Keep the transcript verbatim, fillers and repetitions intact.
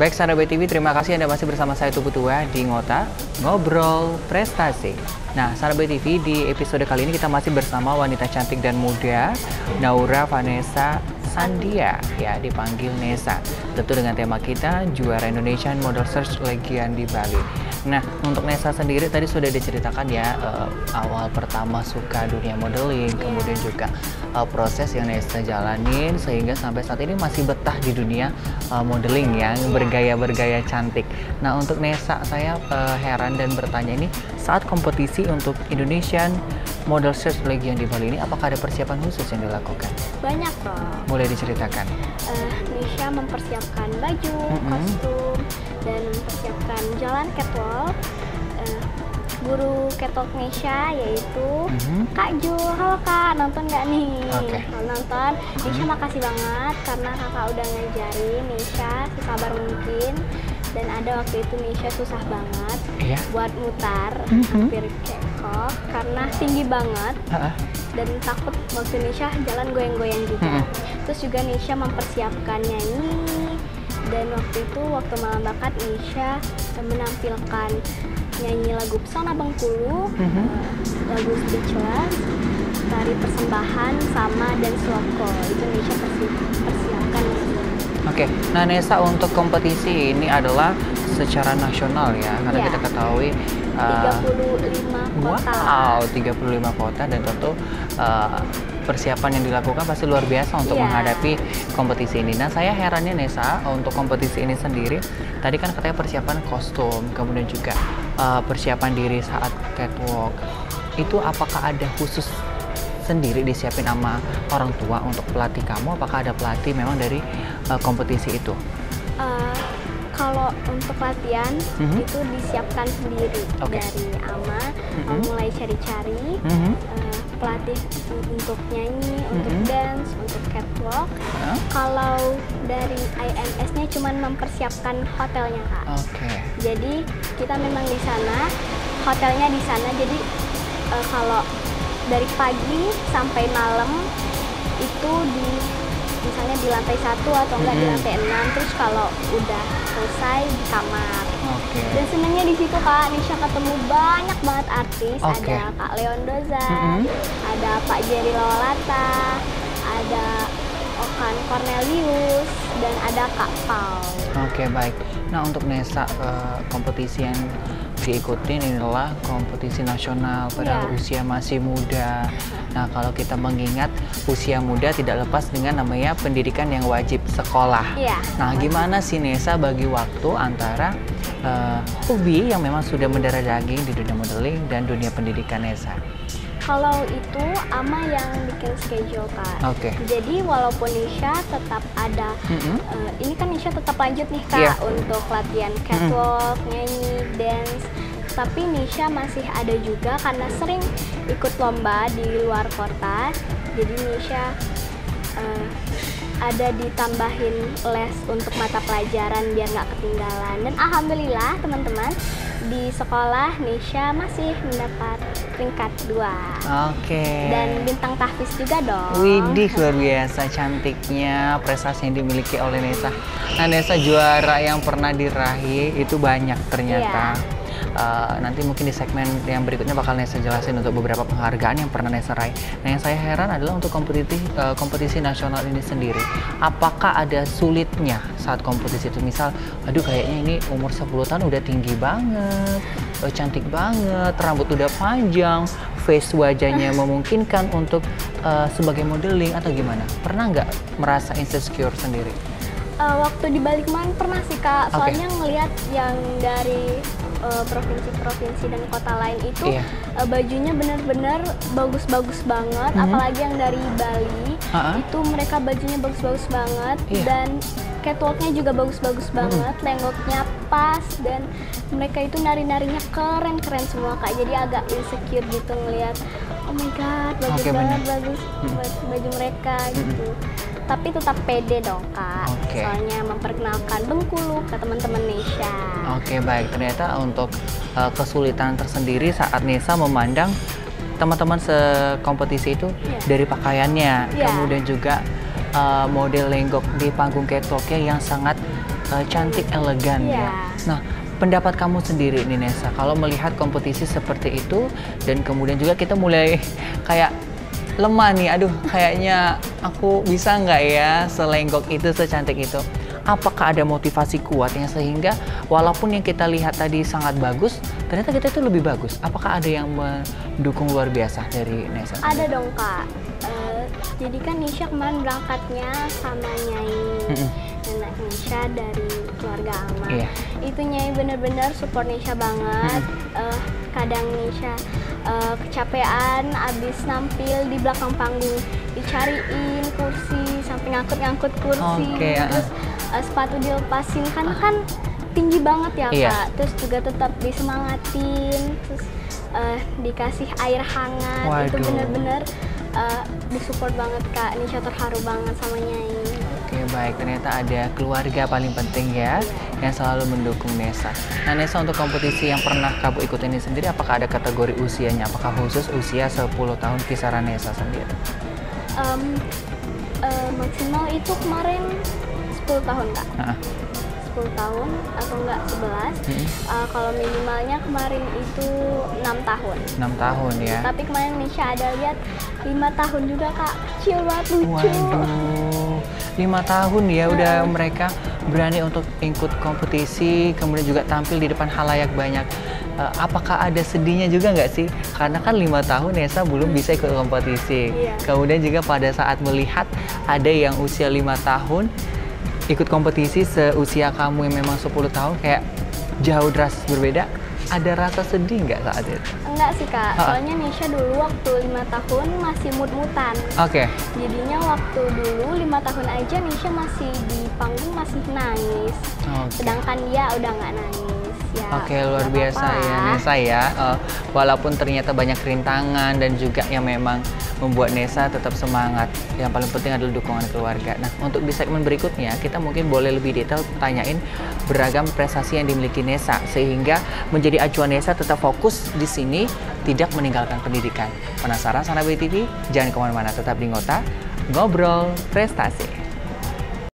Baik, sahabat B T V, terima kasih Anda masih bersama saya Tugu Tua di Ngota Ngobrol Prestasi. Nah, sahabat B T V, di episode kali ini kita masih bersama wanita cantik dan muda, Naura Vanessa Sandia, ya dipanggil Nesa. Tentu dengan tema kita, juara Indonesian Model Search Legian di Bali. Nah, untuk Nesa sendiri tadi sudah diceritakan ya, uh, awal pertama suka dunia modeling, kemudian juga uh, proses yang Nesa jalanin sehingga sampai saat ini masih betah di dunia uh, modeling yang bergaya-bergaya cantik. Nah, untuk Nesa saya uh, heran dan bertanya ini, saat kompetisi untuk Indonesian Model Search Legian di Bali ini, apakah ada persiapan khusus yang dilakukan? Banyak dong. Boleh diceritakan? Uh, Nisha mempersiapkan baju, mm-hmm. kostum, dan mempersiapkan jalan catwalk. Uh, guru catwalk Nisha yaitu mm-hmm. Kak Jo. Halo Kak, nonton nggak nih? Okay. Kalau nonton, Nisha mm-hmm. makasih banget karena kakak udah ngajarin Nisha sesabar mungkin. Dan ada waktu itu Nisha susah banget yeah. buat mutar, mm-hmm. hampir kekok karena tinggi banget. Uh-uh. Dan takut waktu Nisha jalan goyang-goyang juga. Hmm. Terus juga Nisha mempersiapkan nyanyi. Dan waktu itu, waktu malam bakat, Nisha menampilkan nyanyi lagu Pesona Bengkulu, hmm. lagu Speechless, tari persembahan, sama dan sloko. Itu Nisha persiapkan. Oke, okay. Nah Nesa, untuk kompetisi ini adalah secara nasional ya, karena yeah. kita ketahui uh, tiga puluh lima kota. Wow, tiga puluh lima kota, dan tentu uh, persiapan yang dilakukan pasti luar biasa untuk yeah. menghadapi kompetisi ini. Nah, saya herannya Nesa, untuk kompetisi ini sendiri, tadi kan katanya persiapan kostum, kemudian juga uh, persiapan diri saat catwalk. Itu apakah ada khusus sendiri disiapin sama orang tua untuk pelatih kamu? Apakah ada pelatih memang dari uh, kompetisi itu? Uh, kalau untuk latihan mm-hmm. itu disiapkan sendiri okay. dari Ama, mm-hmm. mulai cari-cari mm-hmm. uh, pelatih untuk nyanyi, mm-hmm. untuk dance, untuk catwalk. Uh-huh. Kalau dari I M S-nya cuma mempersiapkan hotelnya Kak. Okay. Jadi kita memang di sana, hotelnya di sana. Jadi uh, kalau dari pagi sampai malam itu di misalnya di lantai satu atau enggak mm-hmm. di lantai enam, terus kalau udah selesai di kamar. Okay. Dan senangnya di situ Kak, Nisha ketemu banyak banget artis. Okay. Ada Kak Leon Dozan, mm-hmm. ada Pak Jerry Lawalata, ada Okan Cornelius, dan ada Kak Paul. Oke, okay, baik. Nah, untuk Nesa, uh, kompetisi yang diikutin inilah kompetisi nasional pada yeah. usia masih muda. Nah, kalau kita mengingat usia muda tidak lepas dengan namanya pendidikan yang wajib, sekolah. Yeah. Nah, gimana sih Nesa bagi waktu antara uh, hobi yang memang sudah mendarah daging di dunia modeling dan dunia pendidikan Nesa? Kalau itu Ama yang bikin schedule Kak. Oke. Okay. Jadi walaupun Nisha tetap ada, mm-hmm. uh, ini kan Nisha tetap lanjut nih Kak yeah. untuk latihan catwalk, mm-hmm. nyanyi, dance. Tapi Nisha masih ada juga karena sering ikut lomba di luar kota. Jadi Nisha uh, ada ditambahin les untuk mata pelajaran biar nggak ketinggalan. Dan alhamdulillah teman-teman, di sekolah Nisha masih mendapat peringkat dua. Oke. Okay. Dan bintang tahfiz juga dong. Widih, luar biasa cantiknya prestasi yang dimiliki oleh Nesa. Nah, Nesa, juara yang pernah diraih itu banyak ternyata. Yeah. Uh, nanti mungkin di segmen yang berikutnya bakal Nesa jelasin untuk beberapa penghargaan yang pernah Nesa raih. Nah, yang saya heran adalah untuk kompetisi, uh, kompetisi nasional ini sendiri, apakah ada sulitnya saat kompetisi itu? Misal, aduh kayaknya ini umur sepuluh tahun udah tinggi banget, uh, cantik banget, rambut udah panjang, face wajahnya memungkinkan untuk uh, sebagai modeling atau gimana? Pernah nggak merasa insecure sendiri? Uh, waktu di Bali kemarin pernah sih Kak, soalnya okay. ngelihat yang dari provinsi-provinsi dan kota lain itu yeah. uh, bajunya benar-benar bagus-bagus banget, mm-hmm. apalagi yang dari Bali uh-huh. itu mereka bajunya bagus-bagus banget yeah. dan catwalknya juga bagus-bagus banget, mm-hmm. lenggoknya pas, dan mereka itu nari-narinya keren-keren semua Kak. Jadi agak insecure gitu ngelihat, oh my god bagus okay, banget bener. bagus mm-hmm. baju mereka gitu. Mm-hmm. Tapi tetap pede dong Kak, okay. soalnya memperkenalkan Bengkulu ke teman-teman Nisha. Oke, okay, baik. Ternyata untuk uh, kesulitan tersendiri saat Nesa memandang teman-teman sekompetisi itu yeah. dari pakaiannya, yeah. kemudian juga uh, model lenggok di panggung catwalknya yang sangat uh, cantik, elegan yeah. ya. Nah, pendapat kamu sendiri nih Nessa, kalau melihat kompetisi seperti itu dan kemudian juga kita mulai kayak lemah nih, aduh kayaknya aku bisa nggak ya selenggok itu, secantik itu. Apakah ada motivasi kuat yang sehingga walaupun yang kita lihat tadi sangat bagus, ternyata kita itu lebih bagus? Apakah ada yang mendukung luar biasa dari Nessa? Ada dong Kak, uh, jadi kan Nisha kemarin berangkatnya sama Nyai mm -mm. Nenek Nisha dari keluarga Aman. Iya. Itu Nyai bener-bener support Nisha banget. Mm. uh, kadang Nisha uh, kecapean abis nampil di belakang panggung, dicariin kursi sampai ngangkut-ngangkut kursi. Okay, terus uh, sepatu dilepasin karena kan tinggi banget ya iya. Kak. Terus juga tetap disemangatin, terus uh, dikasih air hangat. Waduh. Itu bener-bener uh, disupport banget Kak. Nisha terharu banget sama Nyai. Oke baik, ternyata ada keluarga paling penting ya, yang selalu mendukung Nessa. Nah Nessa, untuk kompetisi yang pernah kamu ikut ini sendiri, apakah ada kategori usianya? Apakah khusus usia sepuluh tahun kisaran Nessa sendiri? Um, uh, maksimal itu kemarin sepuluh tahun Kak. Uh-uh. sepuluh tahun atau enggak sebelas. Hmm. Uh, kalau minimalnya kemarin itu enam tahun. enam tahun ya. Tapi kemarin Nisha ada lihat lima tahun juga Kak. Kecil banget, lucu. Waduh. lima tahun ya udah uh. mereka berani untuk ikut kompetisi, kemudian juga tampil di depan halayak banyak. Uh, apakah ada sedihnya juga nggak sih? Karena kan lima tahun Nessa belum bisa ikut kompetisi. Yeah. Kemudian juga pada saat melihat ada yang usia lima tahun ikut kompetisi seusia kamu yang memang sepuluh tahun, kayak jauh drastis berbeda, ada rasa sedih nggak saat itu? Enggak sih Kak, ha. Soalnya Nisha dulu waktu lima tahun masih mut-mutan. Oke. Okay. Jadinya waktu dulu lima tahun aja Nisha masih di panggung masih nangis. Okay. Sedangkan dia udah nggak nangis. Ya, Oke, okay, luar biasa apa. ya Nessa ya. Uh, walaupun ternyata banyak rintangan dan juga yang memang membuat Nessa tetap semangat. Yang paling penting adalah dukungan keluarga. Nah, untuk di segmen berikutnya kita mungkin boleh lebih detail tanyain beragam prestasi yang dimiliki Nessa sehingga menjadi acuan Nessa tetap fokus di sini, tidak meninggalkan pendidikan. Penasaran Sana B T V? Jangan kemana-mana, tetap di Ngota Ngobrol Prestasi.